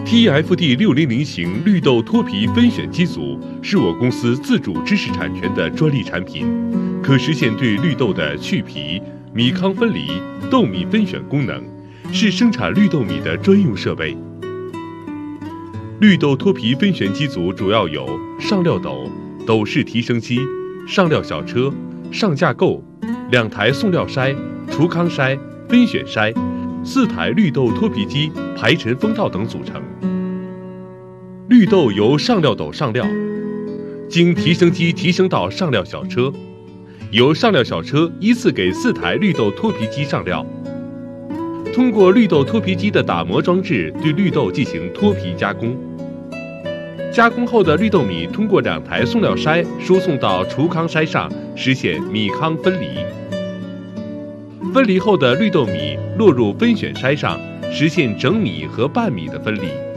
TFD600型绿豆脱皮分选机组是我公司自主知识产权的专利产品，可实现对绿豆的去皮、米糠分离、豆米分选功能，是生产绿豆米的专用设备。绿豆脱皮分选机组主要有上料斗、斗式提升机、上料小车、上架构、2台送料筛、除糠筛、分选筛、4台绿豆脱皮机、排尘封套等组成。绿豆由上料斗上料，经提升机提升到上料小车，由上料小车依次给4台绿豆脱皮机上料。通过绿豆脱皮机的打磨装置对绿豆进行脱皮加工。加工后的绿豆米通过2台送料筛输送到除糠筛上，实现米糠分离。分离后的绿豆米落入分选筛上，实现整米和半米的分离。